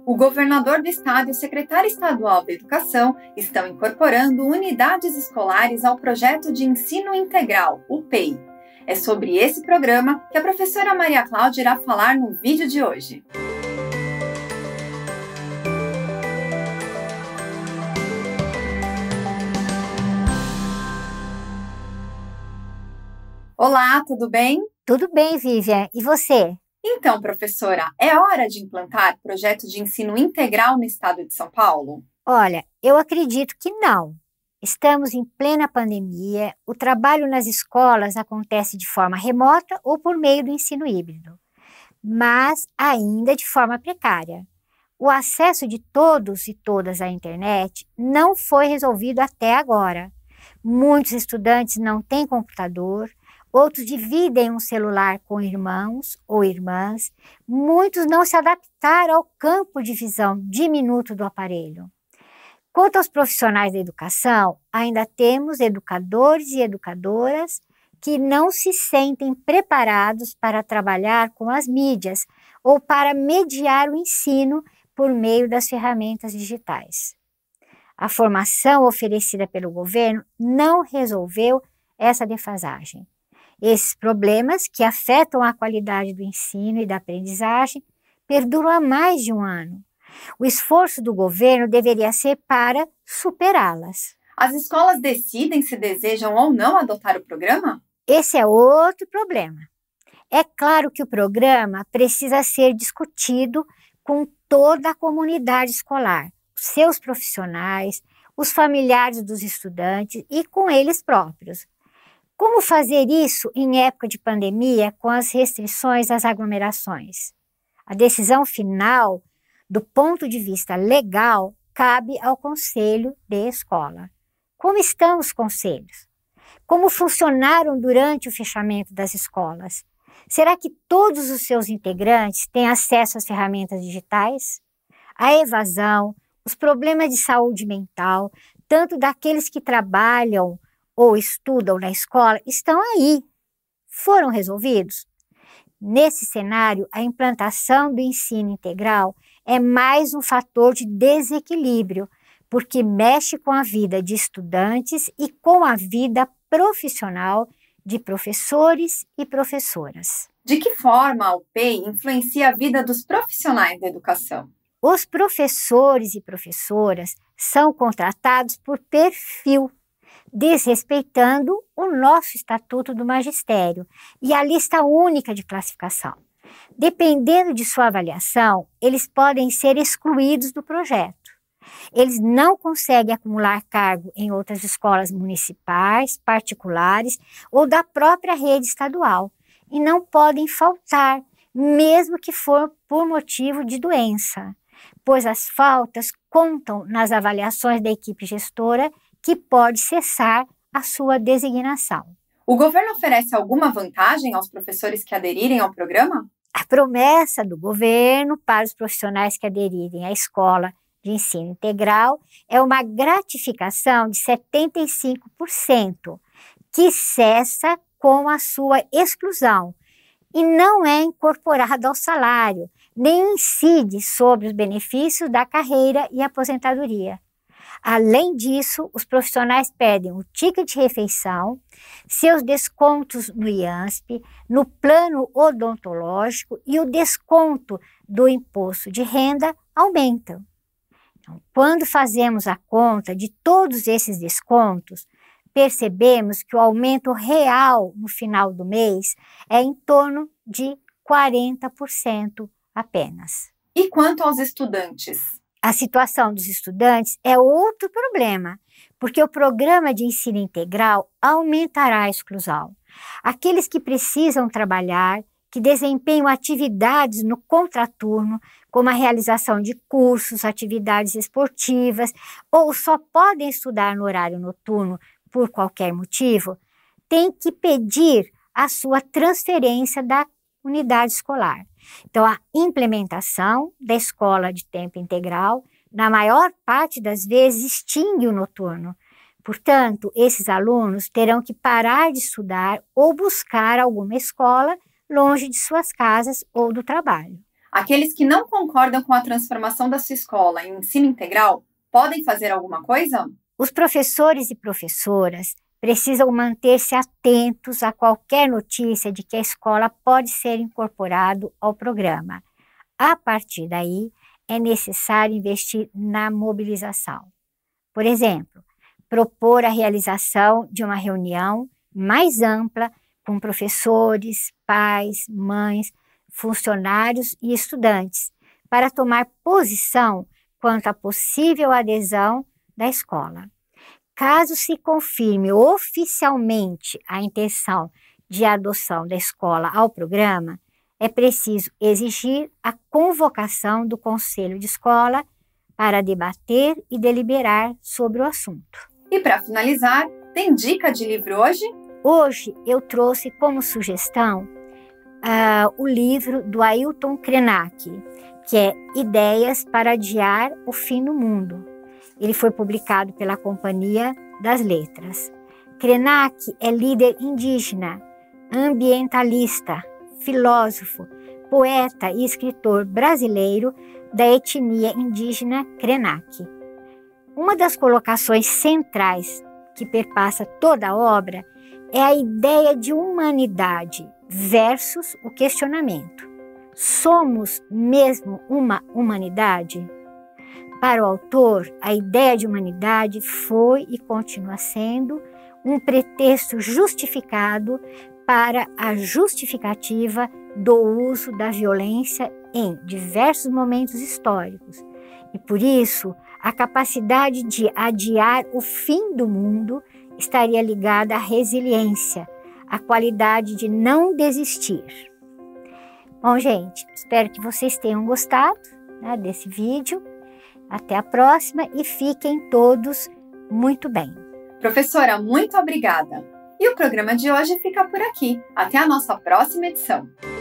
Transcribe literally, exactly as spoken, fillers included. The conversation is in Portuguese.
O governador do estado e o secretário estadual da Educação estão incorporando unidades escolares ao projeto de ensino integral, o P E I. É sobre esse programa que a professora Maria Cláudia irá falar no vídeo de hoje. Olá, tudo bem? Tudo bem, Vivian. E você? Então, professora, é hora de implantar projeto de ensino integral no estado de São Paulo? Olha, eu acredito que não. Estamos em plena pandemia, o trabalho nas escolas acontece de forma remota ou por meio do ensino híbrido, mas ainda de forma precária. O acesso de todos e todas à internet não foi resolvido até agora. Muitos estudantes não têm computador, outros dividem um celular com irmãos ou irmãs, muitos não se adaptaram ao campo de visão diminuto do aparelho. Quanto aos profissionais da educação, ainda temos educadores e educadoras que não se sentem preparados para trabalhar com as mídias ou para mediar o ensino por meio das ferramentas digitais. A formação oferecida pelo governo não resolveu essa defasagem. Esses problemas, que afetam a qualidade do ensino e da aprendizagem, perduram há mais de um ano. O esforço do governo deveria ser para superá-las. As escolas decidem se desejam ou não adotar o programa? Esse é outro problema. É claro que o programa precisa ser discutido com toda a comunidade escolar, seus profissionais, os familiares dos estudantes e com eles próprios. Como fazer isso em época de pandemia com as restrições às aglomerações? A decisão final, do ponto de vista legal, cabe ao Conselho de Escola. Como estão os conselhos? Como funcionaram durante o fechamento das escolas? Será que todos os seus integrantes têm acesso às ferramentas digitais? A evasão, os problemas de saúde mental, tanto daqueles que trabalham ou estudam na escola, estão aí. Foram resolvidos? Nesse cenário, a implantação do ensino integral é mais um fator de desequilíbrio, porque mexe com a vida de estudantes e com a vida profissional de professores e professoras. De que forma o P E I influencia a vida dos profissionais da educação? Os professores e professoras são contratados por perfil, desrespeitando o nosso Estatuto do Magistério e a lista única de classificação. Dependendo de sua avaliação, eles podem ser excluídos do projeto. Eles não conseguem acumular cargo em outras escolas municipais, particulares ou da própria rede estadual e não podem faltar, mesmo que for por motivo de doença, pois as faltas contam nas avaliações da equipe gestora, que pode cessar a sua designação. O governo oferece alguma vantagem aos professores que aderirem ao programa? A promessa do governo para os profissionais que aderirem à escola de ensino integral é uma gratificação de setenta e cinco por cento, que cessa com a sua exclusão e não é incorporada ao salário, nem incide sobre os benefícios da carreira e aposentadoria. Além disso, os profissionais perdem o ticket de refeição, seus descontos no I A S P, no plano odontológico e o desconto do imposto de renda aumentam. Então, quando fazemos a conta de todos esses descontos, percebemos que o aumento real no final do mês é em torno de quarenta por cento apenas. E quanto aos estudantes? A situação dos estudantes é outro problema, porque o programa de ensino integral aumentará a exclusão. Aqueles que precisam trabalhar, que desempenham atividades no contraturno, como a realização de cursos, atividades esportivas, ou só podem estudar no horário noturno por qualquer motivo, têm que pedir a sua transferência da unidade escolar. Então, a implementação da escola de tempo integral, na maior parte das vezes, extingue o noturno. Portanto, esses alunos terão que parar de estudar ou buscar alguma escola longe de suas casas ou do trabalho. Aqueles que não concordam com a transformação da sua escola em ensino integral podem fazer alguma coisa? Os professores e professoras precisam manter-se atentos a qualquer notícia de que a escola pode ser incorporado ao programa. A partir daí, é necessário investir na mobilização. Por exemplo, propor a realização de uma reunião mais ampla com professores, pais, mães, funcionários e estudantes, para tomar posição quanto à possível adesão da escola. Caso se confirme oficialmente a intenção de adoção da escola ao programa, é preciso exigir a convocação do Conselho de Escola para debater e deliberar sobre o assunto. E para finalizar, tem dica de livro hoje? Hoje eu trouxe como sugestão uh, o livro do Ailton Krenak, que é Ideias para Adiar o Fim do Mundo. Ele foi publicado pela Companhia das Letras. Krenak é líder indígena, ambientalista, filósofo, poeta e escritor brasileiro da etnia indígena Krenak. Uma das colocações centrais que perpassa toda a obra é a ideia de humanidade versus o questionamento. Somos mesmo uma humanidade? Para o autor, a ideia de humanidade foi e continua sendo um pretexto justificado para a justificativa do uso da violência em diversos momentos históricos. E por isso, a capacidade de adiar o fim do mundo estaria ligada à resiliência, à qualidade de não desistir. Bom, gente, espero que vocês tenham gostado, né, desse vídeo. Até a próxima e fiquem todos muito bem. Professora, muito obrigada! E o programa de hoje fica por aqui. Até a nossa próxima edição.